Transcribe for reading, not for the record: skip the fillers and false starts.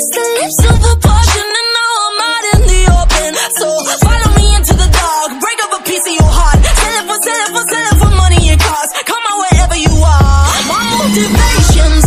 Kiss the lips of a portion and now I'm out in the open. So follow me into the dark, break up a piece of your heart. Sell it for money and cars. Come on wherever you are. My motivation's